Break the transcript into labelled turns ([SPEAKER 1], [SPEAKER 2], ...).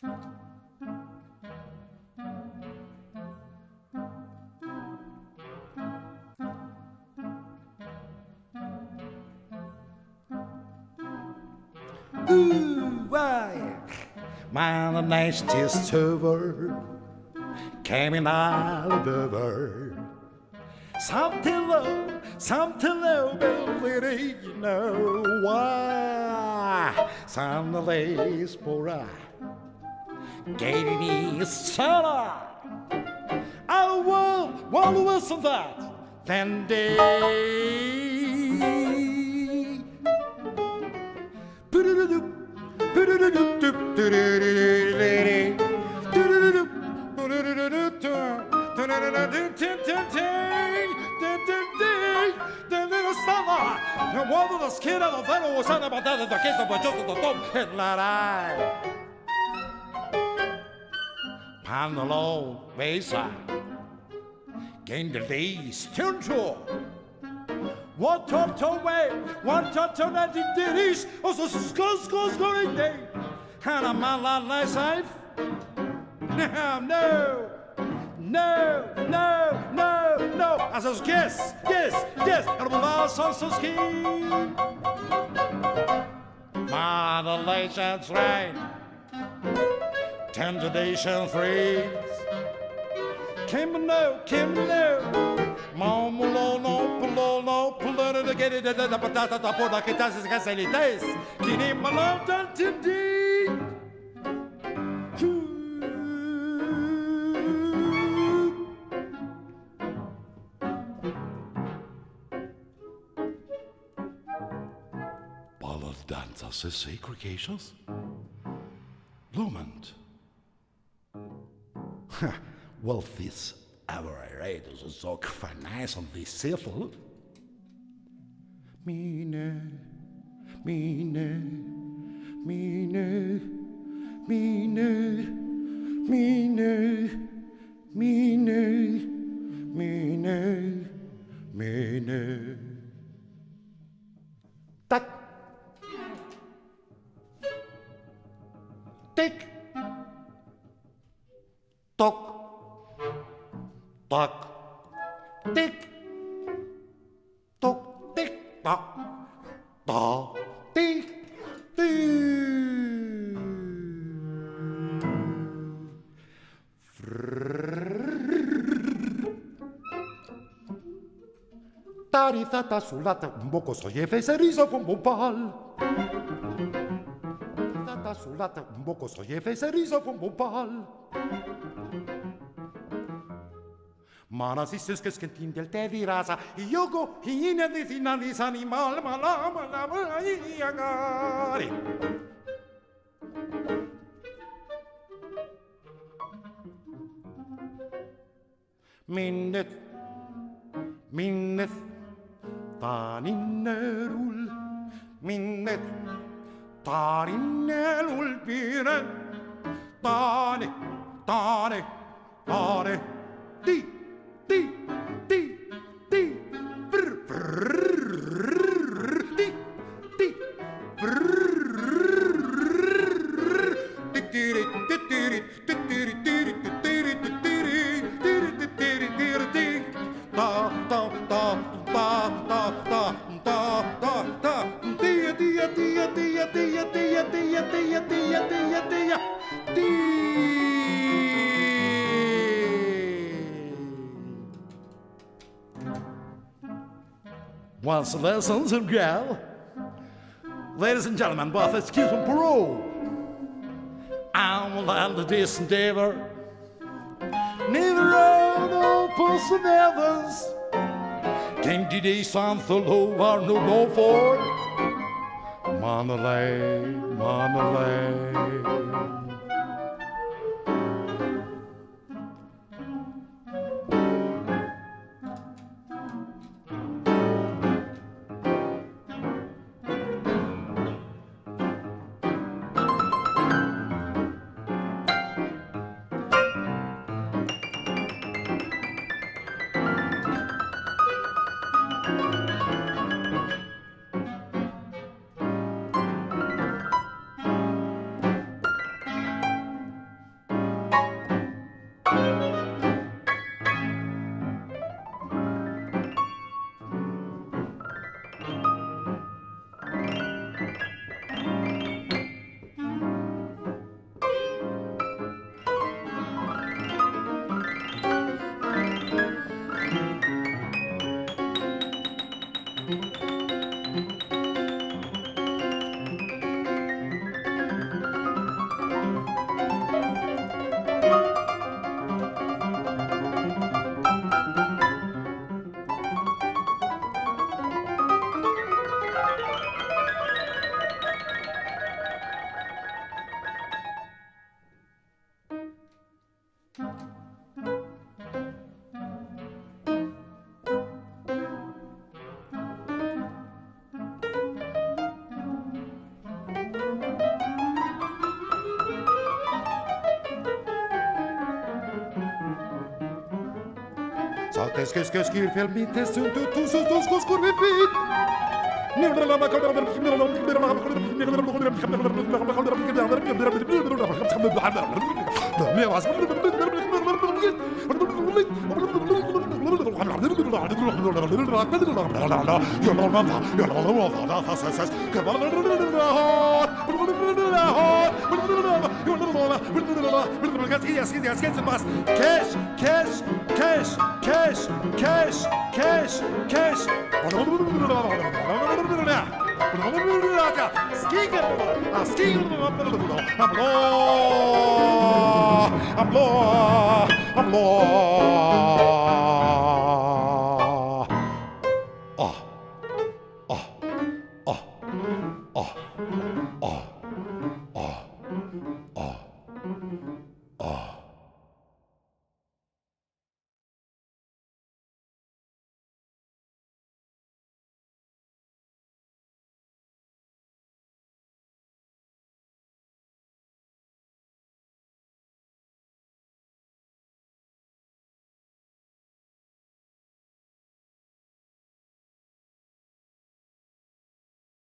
[SPEAKER 1] Ooh, why? My nest is over, coming out of the river. Something low, baby, you know why? Some days for I gave me a son. I want to listen that, then day. Quando la schiena non fanno usare battere da che sto facendo da top e la rai. Pantalone, vesa, gain the days, turn to. One top away, one top to that it is, also scores going day. And a man like myself? No. I says, yes. And I'm also so scared. Modulation's right. Temptation freeze. Kim no. Mamulo, pulo to get it, the patata, the porta, catas, casalites. Kini malone, tindy. Dances segregations? Lument. Well, this average is so nice on this syphil. Mine. Tak. Tick, tock, tick, tock, tick, tock, tock, tick, Tarizata sulata un poco soyeve se riso con un pal. Sulata un poco soyeve se riso con un pal. Mana si se skentin del te di rasa yogo hine di finali animal malama iagari. Minnet taninnerul minnet tarinelul pire tane ti brr ti Once lessons of gal. Ladies and gentlemen, both excuse me parole. I'm land of this endeavor. Neither road or person evers. Came to the something low or no go for. Monolay. Oh.